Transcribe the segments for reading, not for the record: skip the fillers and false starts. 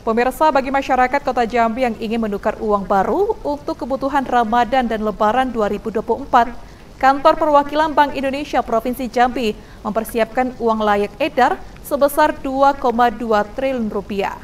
Pemirsa, bagi masyarakat Kota Jambi yang ingin menukar uang baru untuk kebutuhan Ramadan dan Lebaran 2024, Kantor Perwakilan Bank Indonesia Provinsi Jambi mempersiapkan uang layak edar sebesar 2,2 triliun rupiah.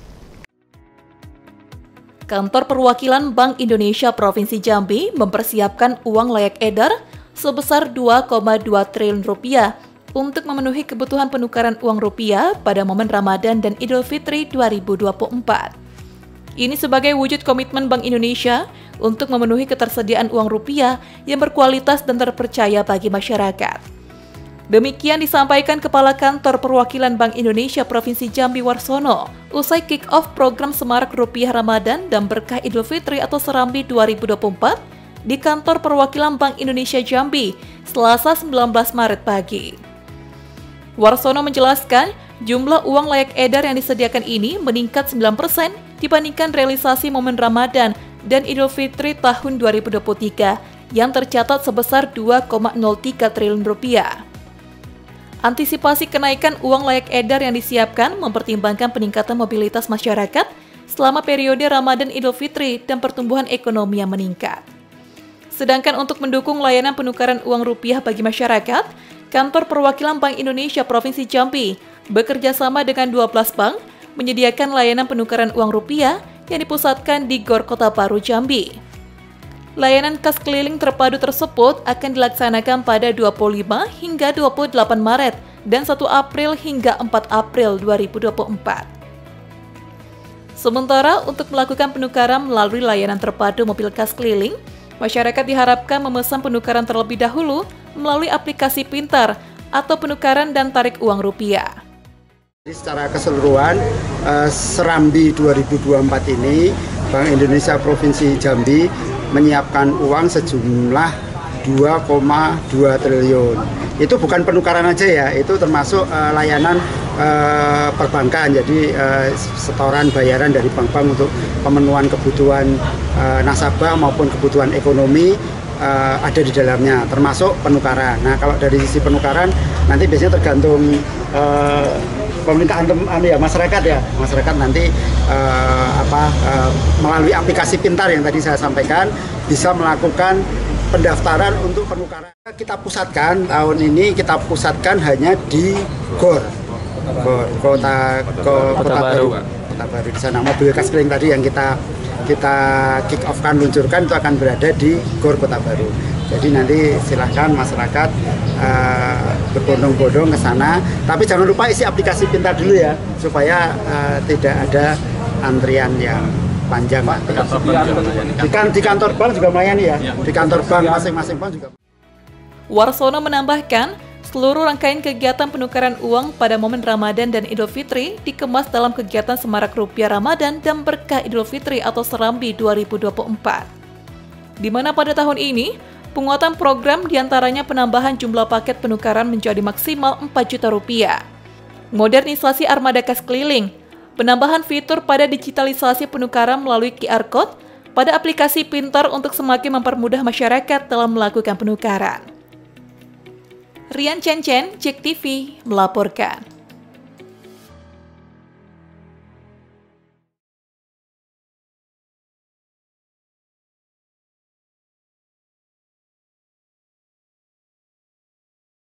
Kantor Perwakilan Bank Indonesia Provinsi Jambi mempersiapkan uang layak edar sebesar 2,2 triliun rupiah untuk memenuhi kebutuhan penukaran uang rupiah pada momen Ramadan dan Idul Fitri 2024. Ini sebagai wujud komitmen Bank Indonesia untuk memenuhi ketersediaan uang rupiah yang berkualitas dan terpercaya bagi masyarakat. Demikian disampaikan Kepala Kantor Perwakilan Bank Indonesia Provinsi Jambi Warsono usai kick-off program Semarak Rupiah Ramadan dan Berkah Idul Fitri atau Serambi 2024 di Kantor Perwakilan Bank Indonesia Jambi, Selasa 19 Maret pagi. Warsono menjelaskan, jumlah uang layak edar yang disediakan ini meningkat 9% dibandingkan realisasi momen Ramadan dan Idul Fitri tahun 2023 yang tercatat sebesar 2,03 triliun rupiah. Antisipasi kenaikan uang layak edar yang disiapkan mempertimbangkan peningkatan mobilitas masyarakat selama periode Ramadan Idul Fitri dan pertumbuhan ekonomi yang meningkat. Sedangkan untuk mendukung layanan penukaran uang rupiah bagi masyarakat, Kantor Perwakilan Bank Indonesia Provinsi Jambi bekerja sama dengan 12 bank menyediakan layanan penukaran uang rupiah yang dipusatkan di GOR Kota Baru Jambi. Layanan kas keliling terpadu tersebut akan dilaksanakan pada 25 hingga 28 Maret dan 1 April hingga 4 April 2024. Sementara untuk melakukan penukaran melalui layanan terpadu mobil kas keliling, masyarakat diharapkan memesan penukaran terlebih dahulu melalui aplikasi pintar atau penukaran dan tarik uang rupiah. Secara keseluruhan, Serambi 2024 ini, Bank Indonesia Provinsi Jambi menyiapkan uang sejumlah 2,2 triliun. Itu bukan penukaran aja ya, itu termasuk layanan perbankan, jadi setoran bayaran dari bank-bank untuk pemenuhan kebutuhan nasabah maupun kebutuhan ekonomi ada di dalamnya, termasuk penukaran. Nah, kalau dari sisi penukaran nanti biasanya tergantung permintaan masyarakat ya. Masyarakat nanti melalui aplikasi pintar yang tadi saya sampaikan bisa melakukan pendaftaran untuk penukaran. Kita pusatkan tahun ini hanya di GOR Kota Baru. Kota Baru di sana mobil kas keliling tadi yang kita kick off-kan, luncurkan itu akan berada di GOR Kota Baru. Jadi nanti silahkan masyarakat berbondong-bondong ke sana. Tapi jangan lupa isi aplikasi pintar dulu ya, supaya tidak ada antrian yang panjang. Di kantor bank juga melayani ya. Di kantor bank masing-masing bank juga. Warsono menambahkan, seluruh rangkaian kegiatan penukaran uang pada momen Ramadan dan Idul Fitri dikemas dalam kegiatan Semarak Rupiah Ramadan dan Berkah Idul Fitri atau Serambi 2024. Di mana pada tahun ini, penguatan program diantaranya penambahan jumlah paket penukaran menjadi maksimal 4 juta rupiah, modernisasi armada kas keliling, penambahan fitur pada digitalisasi penukaran melalui QR Code pada aplikasi pintar untuk semakin mempermudah masyarakat dalam melakukan penukaran. Rian Chen, JEK TV melaporkan.